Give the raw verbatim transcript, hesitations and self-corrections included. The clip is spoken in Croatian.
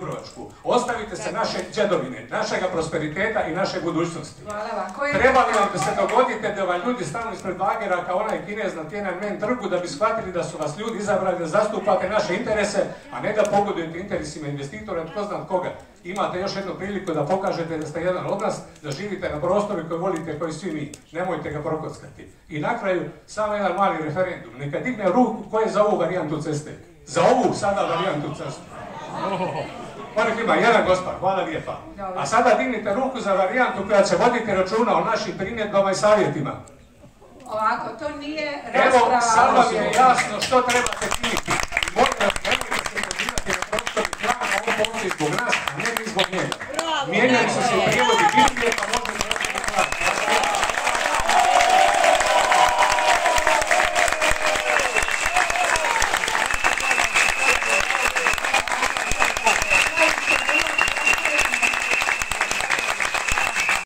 Dubrovačku. Ostavite se naše džedovine, našega prosperiteta i naše budućnosti. Hvala. Treba li vam da se dogodite da vam ljudi stanu ispred bagera kao onaj Kinez na Tiananmen trgu da bi shvatili da su vas ljudi izabrali da zastupate naše interese, a ne da pogodujete interesima investitora, tko zna koga. Imate još jednu priliku da pokažete da ste jedan od nas, da živite na prostoru koji volite, koji svi mi. Nemojte ga prokockati. I na kraju, samo jedan mali referendum. Neka digne ruku ko je za ovu varijantu ceste. Za ovu sada varijantu ceste. Onek ima jedan gospar, hvala lijepa. A sada dignite ruku za varijantu koja će voditi računa o našim primjedbama i savjetima. Ovako, to nije rasprava... Evo, sad vam je jasno što trebate činiti. Molim vas, nemojte se pozivati na prostorni plan, a on postoji zbog nas, a ne mi zbog njega. Mijenjali su se u prijevodi Biblije, pa